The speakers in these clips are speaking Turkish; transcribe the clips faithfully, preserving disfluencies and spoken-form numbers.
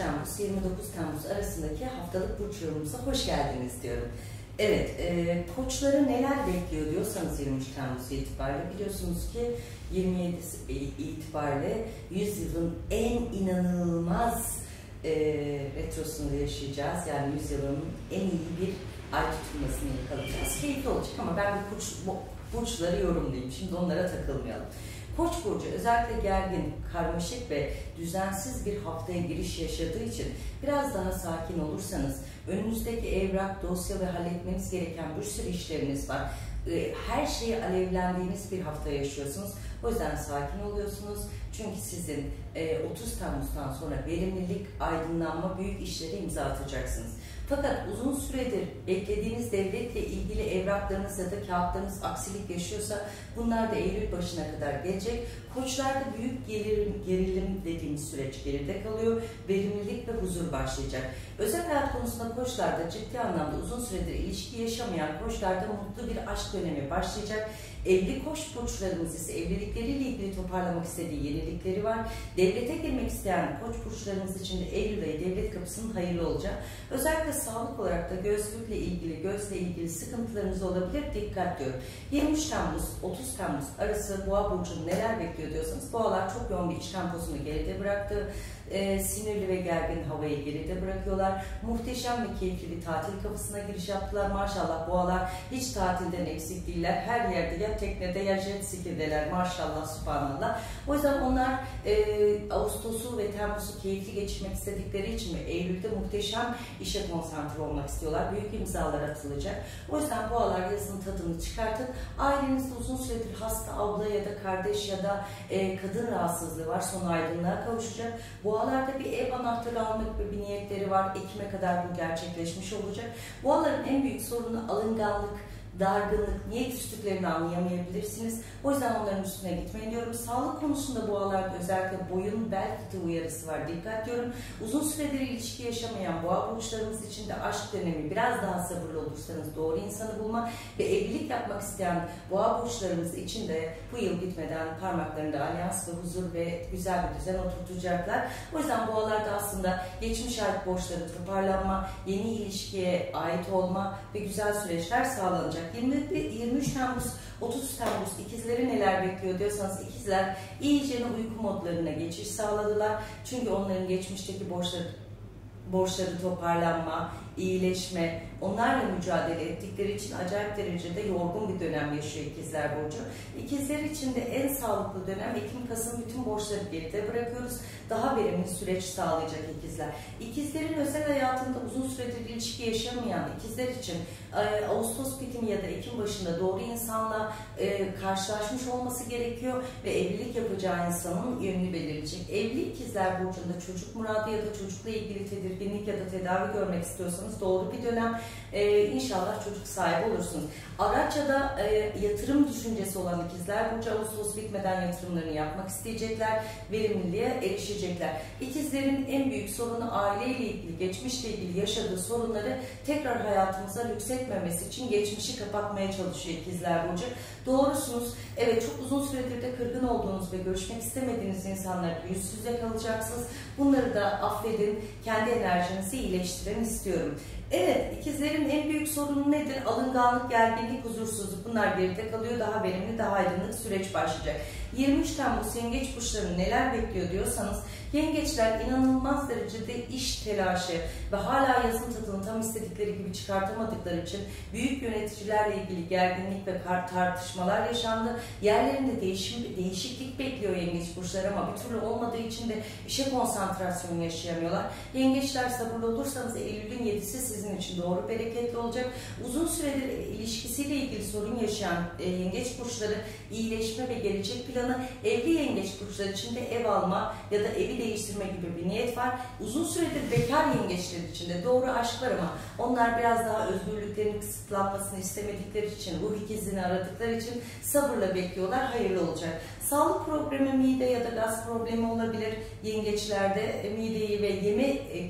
Temmuz yirmi dokuz Temmuz arasındaki haftalık burç yorumumuza hoş geldiniz diyorum. Evet, e, koçları neler bekliyor diyorsanız yirmi üç Temmuz itibariyle biliyorsunuz ki yirmi yedisi itibariyle yüzyılın en inanılmaz e, retrosunu yaşayacağız. Yani yüzyılın en iyi bir ay tutulmasını yakalayacağız. Keyifli olacak ama ben bu burç, burçları yorumlayayım. Şimdi onlara takılmayalım. Koç burcu özellikle gergin, karmaşık ve düzensiz bir haftaya giriş yaşadığı için biraz daha sakin olursanız, önünüzdeki evrak, dosya ve halletmeniz gereken bir sürü işleriniz var. Her şeyi alevlendiğiniz bir hafta yaşıyorsunuz. O yüzden sakin oluyorsunuz. Çünkü sizin otuz Temmuz'dan sonra verimlilik, aydınlanma, büyük işlere imza atacaksınız. Fakat uzun süredir beklediğiniz devletle ilgili evraklarınız ya da kağıtlarınız aksilik yaşıyorsa bunlar da Eylül başına kadar gelecek. Koçlarda büyük gerilim, gerilim dediğimiz süreç geride kalıyor. Verimlilik ve huzur başlayacak. Özel hayat konusunda koçlarda ciddi anlamda uzun süredir ilişki yaşamayan koçlarda mutlu bir aşk dönemi başlayacak. Evli koç burçlarımız ise evlilikleriyle ilgili toparlamak istediği yenilikleri var. Devlete girmek isteyen koç burçlarımız için de Eylül ayı devlet kapısının hayırlı olacak. Özellikle sağlık olarak da gözlükle ilgili, gözle ilgili sıkıntılarınız olabilir. Dikkat diyorum. yirmi üç Temmuz otuz Temmuz arası Boğa burcunu neler bekliyor diyorsanız, boğalar çok yoğun bir iç temposunu geride bıraktı. Ee, sinirli ve gergin havayı geride bırakıyorlar. Muhteşem ve keyifli bir tatil kafasına giriş yaptılar. Maşallah boğalar hiç tatilden eksik değiller. Her yerde ya teknede ya jet ski'deler. Maşallah, subhanallah. O yüzden onlar e, Ağustos'u ve Temmuz'u keyifli geçirmek istedikleri için ve Eylül'de muhteşem işe konsantre olmak istiyorlar. Büyük imzalar atılacak. O yüzden boğalar yazın tadını çıkartın. Ailenizde uzun süredir hasta abla ya da kardeş ya da e, kadın rahatsızlığı var. Son aydınlığa kavuşacak. Boğalarda bir ev anahtarı almak ve bir niyetleri var. Ekim'e kadar bu gerçekleşmiş olacak. Boğaların en büyük sorunu alınganlık, dargınlık, niye küstüklerini anlayamayabilirsiniz. O yüzden onların üstüne gitmeyin diyorum. Sağlık konusunda boğalarda özellikle boyun bel fıtığı uyarısı var. Dikkat diyorum. Uzun süredir ilişki yaşamayan boğa burçlarımız için de aşk dönemi, biraz daha sabırlı olursanız doğru insanı bulma ve evlilik yapmak isteyen boğa burçlarımız için de bu yıl bitmeden parmaklarında alyans ve huzur ve güzel bir düzen oturtacaklar. O yüzden boğalarda aslında geçmiş ait borçları toparlanma, yeni ilişkiye ait olma ve güzel süreçler sağlanacak. yirmi üç Temmuz otuz Temmuz ikizleri neler bekliyor diyorsanız, ikizler iyicene uyku modlarına geçiş sağladılar. Çünkü onların geçmişteki borçları borçları toparlanma, iyileşme, onlarla mücadele ettikleri için acayip derecede yorgun bir dönem yaşıyor ikizler burcu. İkizler için de en sağlıklı dönem Ekim-Kasım, bütün borçları geride bırakıyoruz. Daha verimli süreç sağlayacak ikizler. İkizlerin özel hayatında uzun süredir ilişki yaşamayan ikizler için e, Ağustos bitimi ya da Ekim başında doğru insanla e, karşılaşmış olması gerekiyor ve evlilik yapacağı insanın yönünü belirleyecek. Evli ikizler burcunda çocuk muradı ya da çocukla ilgili tedirginlik ya da tedavi görmek istiyorsanız doğru bir dönem. Ee, inşallah çocuk sahibi olursunuz. Araç ya da e, yatırım düşüncesi olan ikizler burcu Ağustos bitmeden yatırımlarını yapmak isteyecekler, verimliliğe erişecekler. İkizlerin en büyük sorunu aileyle ilgili, geçmişle ilgili yaşadığı sorunları tekrar hayatımıza lüksetmemesi için geçmişi kapatmaya çalışıyor ikizler burcu. Doğrusunuz. Evet, çok uzun süredir de kırgın olduğunuz ve görüşmek istemediğiniz insanlarla yüz yüze kalacaksınız. Bunları da affedin, kendi enerjinizi iyileştirin istiyorum. Evet, ikizlerin en büyük sorunu nedir? Alınganlık, gerginlik, huzursuzluk. Bunlar geride kalıyor. Daha verimli, daha aydınlık süreç başlayacak. yirmi üç Temmuz yengeç burçlarını neler bekliyor diyorsanız, yengeçler inanılmaz derecede iş telaşı ve hala yazın tadını tam istedikleri gibi çıkartamadıkları için büyük yöneticilerle ilgili gerginlik ve tartışmalar yaşandı. Yerlerinde değişim, değişiklik bekliyor yengeç burçları ama bir türlü olmadığı için de işe konsantrasyon yaşayamıyorlar. Yengeçler sabırlı olursanız Eylül'ün yedisi sizin için doğru bereketli olacak. Uzun süredir ilişkisiyle ilgili sorun yaşayan e, yengeç burçları iyileşme ve gelecek planı, evli yengeç burçları için de ev alma ya da evi değiştirme gibi bir niyet var. Uzun süredir bekar yengeçler için de doğru aşk var ama onlar biraz daha özgürlüklerinin kısıtlanmasını istemedikleri için, ruh ikizliğini aradıkları için sabırla bekliyorlar. Hayırlı olacak. Sağlık problemi, mide ya da gaz problemi olabilir. Yengeçlerde mideyi ve yeme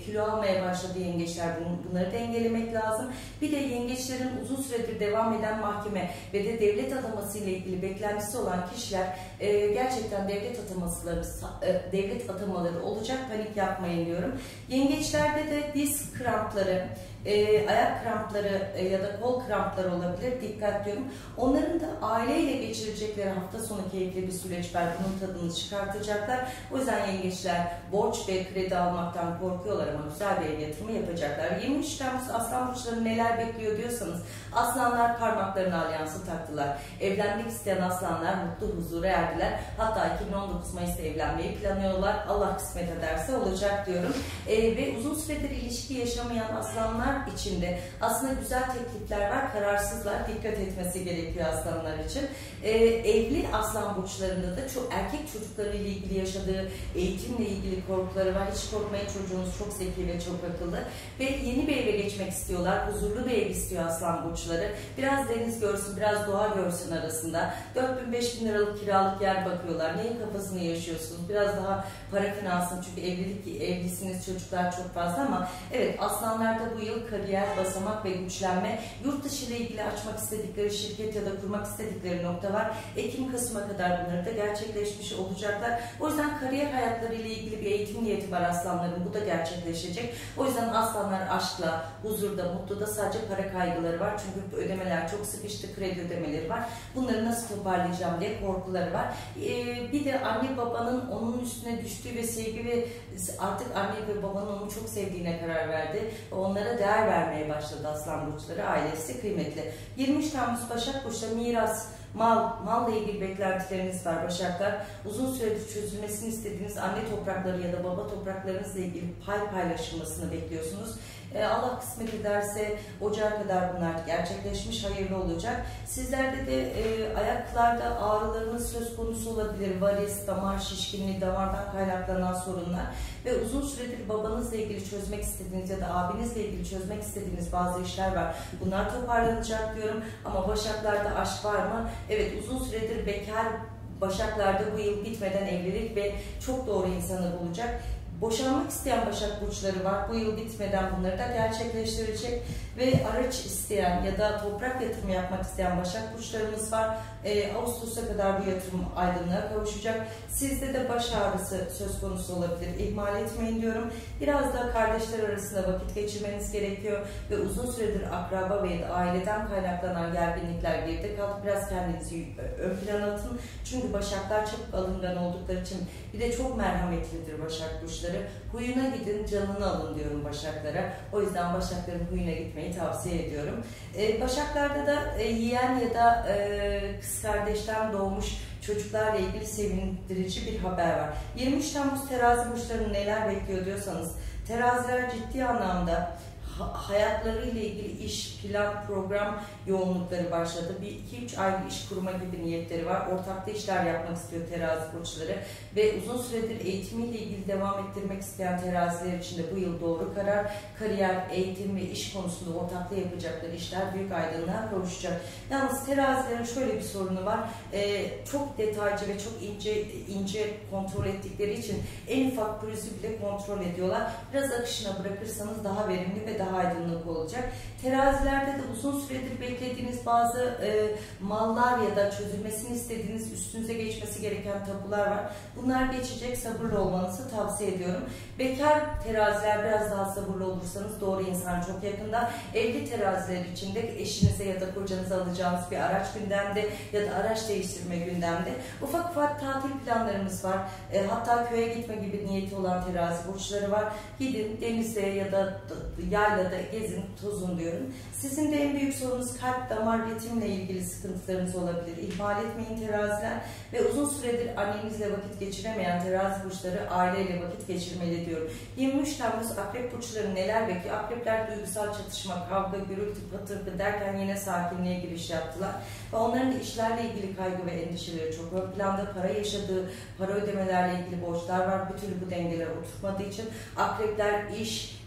kilo almaya başladı yengeçler. Bunları dengelemek lazım. Bir de yengeçlerin uzun süredir devam eden mahkeme ve de devlet ataması ile ilgili beklentisi olan kişiler e, gerçekten devlet atamaları e, devlet atamaları olacak. Panik yapmayın diyorum. Yengeçlerde de diz krampları, E, ayak krampları e, ya da kol krampları olabilir. Dikkat diyorum. Onların da aileyle geçirecekleri hafta sonu keyifli bir süreç var. Bunun tadını çıkartacaklar. O yüzden yengeçler borç ve kredi almaktan korkuyorlar ama güzel bir ev yatırımı yapacaklar. yirmi üç Temmuz Aslan burçları neler bekliyor diyorsanız, aslanlar parmaklarına alyansı taktılar. Evlenmek isteyen aslanlar mutlu huzura erdiler. Hatta iki bin on dokuz Mayıs'ta evlenmeyi planlıyorlar. Allah kısmet ederse olacak diyorum. E, ve uzun süredir ilişki yaşamayan aslanlar içinde aslında güzel teklifler var, kararsızlar, dikkat etmesi gerekiyor aslanlar için. Ee, evli aslan burçlarında da çok erkek çocukları ile ilgili yaşadığı eğitimle ilgili korkuları var. Hiç korkmayın, çocuğunuz çok zeki ve çok akıllı ve yeni bir eve geçmek istiyorlar. Huzurlu bir ev istiyor aslan burçları. Biraz deniz görsün, biraz doğa görsün arasında. dört bin beş bin liralık kiralık yer bakıyorlar. Neyin kafasını yaşıyorsunuz? Biraz daha para finansın, çünkü evlilik, evlisiniz, çocuklar çok fazla ama evet, aslanlarda bu yıl kariyer, basamak ve güçlenme, yurt dışı ile ilgili açmak istedikleri şirket ya da kurmak istedikleri nokta var. Ekim-Kasım'a kadar bunları da gerçekleşmiş olacaklar. O yüzden kariyer hayatları ile ilgili bir eğitim niyeti var aslanların. Bu da gerçekleşecek. O yüzden aslanlar aşkla, huzurda, mutluda, sadece para kaygıları var. Çünkü ödemeler çok sıkıştı, kredi ödemeleri var. Bunları nasıl toparlayacağım diye korkuları var. Ee, bir de anne babanın onun üstüne düştüğü ve sevgi ve artık anne ve babanın onu çok sevdiğine karar verdi. Onlara değer vermeye başladı aslan burçları, ailesi kıymetli. yirmi üç Temmuz Başak burçları miras, mal, malla ilgili beklentileriniz var Başaklar. Uzun süredir çözülmesini istediğiniz anne toprakları ya da baba topraklarınızla ilgili pay paylaşılmasını bekliyorsunuz. Allah kısmet ederse ocağa kadar bunlar gerçekleşmiş, hayırlı olacak. Sizlerde de e, ayaklarda ağrılarınız söz konusu olabilir. Varis, damar şişkinliği, damardan kaynaklanan sorunlar ve uzun süredir babanızla ilgili çözmek istediğiniz ya da abinizle ilgili çözmek istediğiniz bazı işler var. Bunlar toparlanacak diyorum ama Başaklarda aşk var mı? Evet, uzun süredir bekar Başaklarda bu yıl bitmeden evlilik ve çok doğru insanı bulacak. Boşanmak isteyen Başak burçları var. Bu yıl bitmeden bunları da gerçekleştirecek ve araç isteyen ya da toprak yatırımı yapmak isteyen Başak burçlarımız var. Ee, Ağustos'a kadar bu yatırım aydınlığa kavuşacak. Sizde de baş ağrısı söz konusu olabilir. İhmal etmeyin diyorum. Biraz da kardeşler arasında vakit geçirmeniz gerekiyor ve uzun süredir akraba ve aileden kaynaklanan gerginlikler geride kaldı. Biraz kendinizi ön plana atın. Çünkü Başaklar çok alıngan oldukları için, bir de çok merhametlidir Başak burçları. Huyuna gidin, canını alın diyorum Başaklara. O yüzden Başakların huyuna gitmeyi tavsiye ediyorum. Ee, Başaklarda da e, yeğen ya da e, kız kardeşten doğmuş çocuklarla ilgili sevindirici bir haber var. yirmi üç Temmuz terazi burçlarını neler bekliyor diyorsanız, teraziler ciddi anlamda hayatlarıyla ilgili iş, plan, program yoğunlukları başladı. Bir iki üç aylık iş kurma gibi niyetleri var. Ortaklı işler yapmak istiyor terazi burçları ve uzun süredir eğitimiyle ilgili devam ettirmek isteyen teraziler için de bu yıl doğru karar. Kariyer, eğitim ve iş konusunda ortaklı yapacakları işler büyük aydınlığa kavuşacak. Yalnız terazilerin şöyle bir sorunu var. Ee, çok detaycı ve çok ince ince kontrol ettikleri için en ufak pürüzü bile kontrol ediyorlar. Biraz akışına bırakırsanız daha verimli ve daha aydınlık olacak. Terazilerde de uzun süredir beklediğiniz bazı e, mallar ya da çözülmesini istediğiniz, üstünüze geçmesi gereken tabular var. Bunlar geçecek, sabırlı olmanızı tavsiye ediyorum. Bekar teraziler biraz daha sabırlı olursanız doğru insan çok yakında. Evli teraziler için de eşinize ya da kocanıza alacağınız bir araç gündemde ya da araç değiştirme gündemde. Ufak ufak tatil planlarımız var. E, hatta köye gitme gibi niyeti olan terazi burçları var. Gidin denize ya da yaylada gezin, tozun diyorum. Sizin de en büyük sorunuz kalp, damar, ritimle ilgili sıkıntılarınız olabilir. İhmal etmeyin teraziler ve uzun süredir annenizle vakit geçiremeyen terazi burçları aileyle vakit geçirmeli diyorum. yirmi üç Temmuz akrep burçları neler bekliyor? Akrepler duygusal çatışma, kavga, gürültü, patırtı derken yine sakinliğe giriş yaptılar. Ve onların da işlerle ilgili kaygı ve endişeleri çok ön planda. Para yaşadığı, para ödemelerle ilgili borçlar var. Bir türlü bu dengeler oturmadığı için akrepler iş,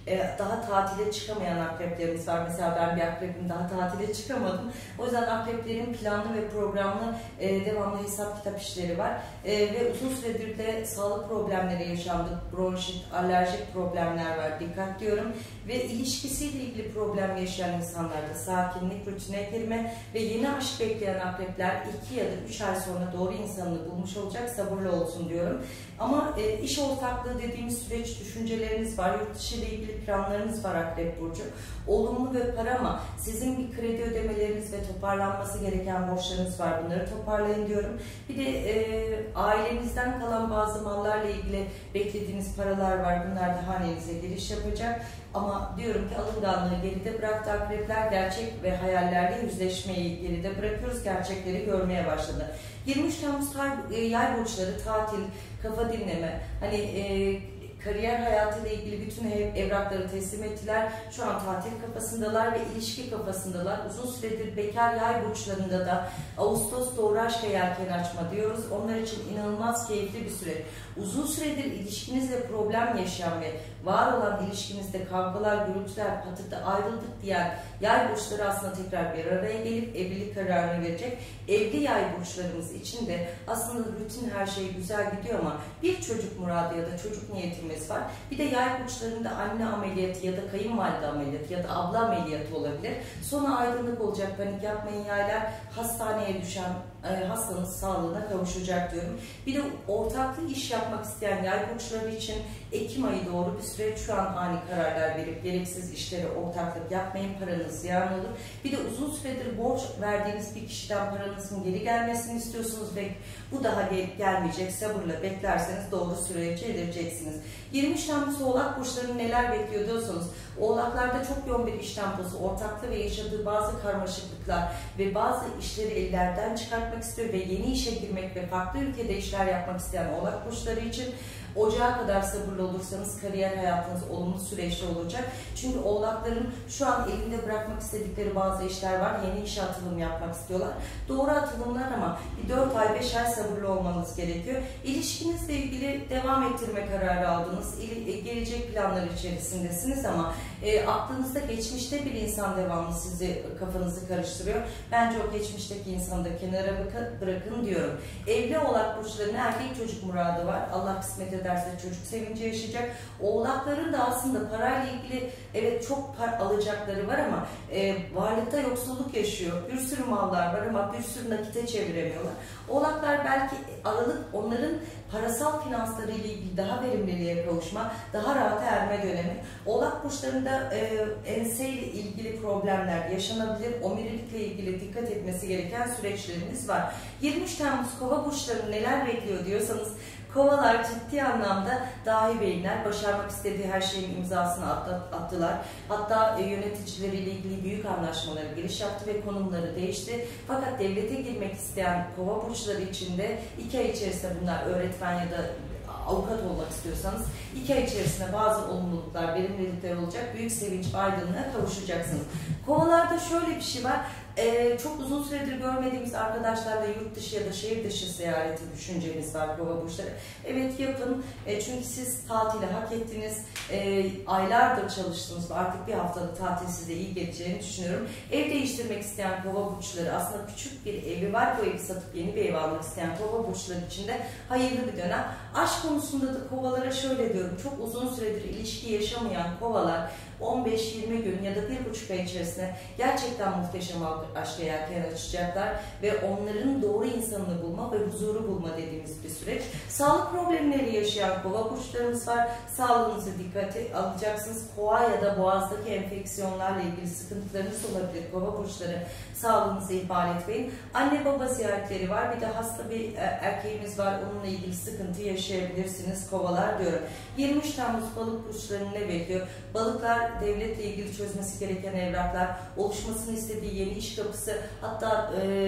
daha tatile çıkamayan akreplerimiz var. Mesela ben bir akrepim, daha tatile çıkamadım. O yüzden akreplerin planlı ve programlı devamlı hesap kitap işleri var. Ve uzun süredir de sağlık problemleri yaşandı. Bronşit, alerjik problemler var. Dikkat diyorum. Ve ilişkisiyle ilgili problem yaşayan insanlarda sakinlik, rutine girme ve yeni aşk bekleyen akrepler iki ya da üç ay sonra doğru insanını bulmuş olacak. Sabırlı olsun diyorum. Ama e, iş ortaklığı dediğimiz süreç, düşünceleriniz var. Yurt dışı ile ilgili planlarınız var Akrep Burcu. Olumlu ve para ama sizin bir kredi ödemeleriniz ve toparlanması gereken borçlarınız var. Bunları toparlayın diyorum. Bir de e, ailenizden kalan bazı mallarla ilgili beklediğiniz paralar var. Bunlar da hanenize giriş yapacak. Ama diyorum ki alınganlığı geride bıraktı akrepler. Gerçek ve hayallerle yüzleşmeyi geride bırakıyoruz. Gerçekleri görmeye başladı. yirmi üç Temmuz yay burçları, tatil, kafa dinleme, hani e, kariyer hayatıyla ilgili bütün evrakları teslim ettiler. Şu an tatil kafasındalar ve ilişki kafasındalar. Uzun süredir bekar yay burçlarında da Ağustos doğru aşka yelken açma diyoruz. Onlar için inanılmaz keyifli bir süreç. Uzun süredir ilişkinizle problem yaşayan ve var olan ilişkinizde kavgalar, gürültüler, patırtı, ayrıldık diyen yay burçları aslında tekrar bir araya gelip evlilik kararını verecek. Evli yay burçlarımız için de aslında rutin her şey güzel gidiyor ama bir çocuk muradı ya da çocuk niyetimiz var. Bir de yay burçlarında anne ameliyatı ya da kayınvalide ameliyatı ya da abla ameliyatı olabilir. Sonra aydınlık olacak, panik yapmayın yaylar. Hastaneye düşen e, hastanın sağlığına kavuşacak diyorum. Bir de ortaklı iş yapmak isteyen yay burçları için Ekim ayı doğru bir süreç. Şu an ani kararlar verip gereksiz işlere ortaklık yapmayın, paranız ziyan olur. Bir de uzun süredir borç verdiğiniz bir kişiden paranızın geri gelmesini istiyorsunuz ve bu daha gel gelmeyecek. Sabırla beklerseniz doğru sürece edeceksiniz. yirmi üç Temmuz Oğlak burçlarını neler bekliyor diyorsanız, Oğlaklarda çok yoğun bir iş temposu, ortaklığı ve yaşadığı bazı karmaşıklıklar ve bazı işleri ellerden çıkartmak istiyor ve yeni işe girmek ve farklı ülkede işler yapmak isteyen Oğlak burçları için Ocağa kadar sabırlı olursanız kariyer hayatınız olumlu süreçte olacak. Çünkü Oğlakların şu an elinde bırakmak istedikleri bazı işler var. Yeni işe atılım yapmak istiyorlar. Doğru atılımlar ama bir dört ay beş ay sabırlı olmanız gerekiyor. İlişkinizle ilgili devam ettirme kararı aldınız. Gelecek planlar içerisindesiniz ama e, aklınızda geçmişte bir insan devamlı sizi, kafanızı karıştırıyor. Bence o geçmişteki insanı da kenara bırakın diyorum. Evli Oğlak burçlarının erkek çocuk muradı var. Allah kısmet ederse çocuk sevinci yaşayacak. Oğlakların da aslında parayla ilgili evet çok par alacakları var ama e, varlıkta yoksulluk yaşıyor. Bir sürü mallar var ama bir sürü nakite çeviremiyorlar. Oğlaklar belki Aralık onların parasal finansları ile ilgili daha verimliliğe kavuşma, daha rahat erme dönemi. Oğlak burçlarında e, enseyle ilgili problemler yaşanabilir. Omurilikle ilgili dikkat etmesi gereken süreçlerimiz var. yirmi üç Temmuz Kova burçlarını neler bekliyor diyorsanız, Kovalar ciddi anlamda dahi beyinler, başarmak istediği her şeyin imzasını attılar. Hatta yöneticileriyle ilgili büyük anlaşmalara giriş yaptı ve konumları değişti. Fakat devlete girmek isteyen kova burçları için de iki ay içerisinde, bunlar öğretmen ya da avukat olmak istiyorsanız iki ay içerisinde bazı olumluluklar, verimlilikler olacak. Büyük sevinç ve aydınlığa kavuşacaksınız. Kovalarda şöyle bir şey var. Ee, çok uzun süredir görmediğimiz arkadaşlarla yurt dışı ya da şehir dışı seyahati düşünceniz var kova burçları. Evet, yapın. E, çünkü siz tatili hak ettiniz. E, aylardır çalıştınız. Artık bir haftalık tatil size iyi geleceğini düşünüyorum. Ev değiştirmek isteyen kova burçları, aslında küçük bir evi var. Bu evi satıp yeni bir ev almak isteyen kova burçları için de hayırlı bir dönem. Aşk konusunda da kovalara şöyle diyorum. Çok uzun süredir ilişki yaşamayan kovalar on beş yirmi gün ya da bir buçuk ay içerisinde gerçekten muhteşem aşka yelken açacaklar ve onların doğru insanını bulma ve huzuru bulma dediğimiz bir süreç. Sağlık problemleri yaşayan kova burçlarımız var. Sağlığınızı dikkate alacaksınız. Kova ya da boğazdaki enfeksiyonlarla ilgili sıkıntılarınız olabilir. Kova burçları, sağlığınızı ihmal etmeyin. Anne baba ziyaretleri var. Bir de hasta bir erkeğimiz var. Onunla ilgili sıkıntı yaşayabilirsiniz kovalar diyorum. yirmi üç Temmuz balık burçlarını ne bekliyor? Balıklar devletle ilgili çözmesi gereken evraklar, oluşmasını istediği yeni iş kapısı, hatta e,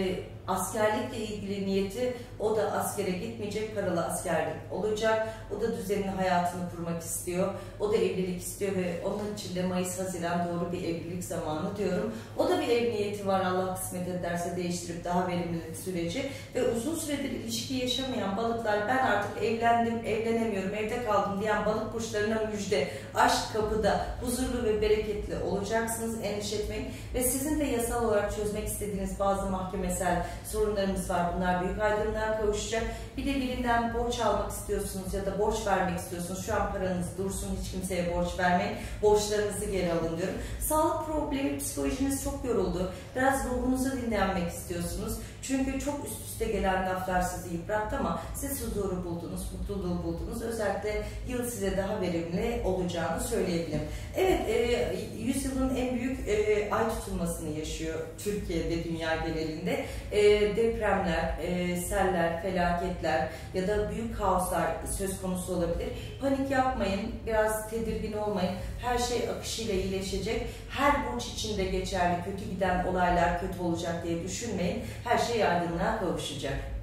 askerlikle ilgili niyeti, o da askere gitmeyecek, paralı askerlik olacak. O da düzenli hayatını kurmak istiyor. O da evlilik istiyor ve onun için de Mayıs-Haziran doğru bir evlilik zamanı diyorum. O da bir ev niyeti var, Allah kısmet ederse değiştirip daha verimli süreci. Ve uzun süredir ilişki yaşamayan balıklar, ben artık evlendim, evlenemiyorum, evde kaldım diyen balık burçlarına müjde. Aşk kapıda, huzurlu ve bereketli olacaksınız, endişe etmeyin. Ve sizin de yasal olarak çözmek istediğiniz bazı mahkemesel sorunlarımız var. Bunlar büyük aydınlığa kavuşacak. Bir de birinden borç almak istiyorsunuz ya da borç vermek istiyorsunuz. Şu an paranız dursun, hiç kimseye borç vermeyin. Borçlarınızı geri alın diyorum. Sağlık problemi, psikolojiniz çok yoruldu. Biraz ruhunuzu dinlenmek istiyorsunuz. Çünkü çok üst üste gelen laflar sizi yıprattı ama siz huzuru buldunuz, mutluluğu buldunuz. Özellikle yıl size daha verimli olacağını söyleyebilirim. Evet, e, yüzyılın en büyük e, ay tutulmasını yaşıyor Türkiye'de, dünya genelinde. E, depremler, e, seller, felaketler ya da büyük kaoslar söz konusu olabilir. Panik yapmayın, biraz tedirgin olmayın. Her şey akışıyla iyileşecek. Her burç içinde geçerli, kötü giden olaylar kötü olacak diye düşünmeyin. Her şey aydınlığa kavuşacak.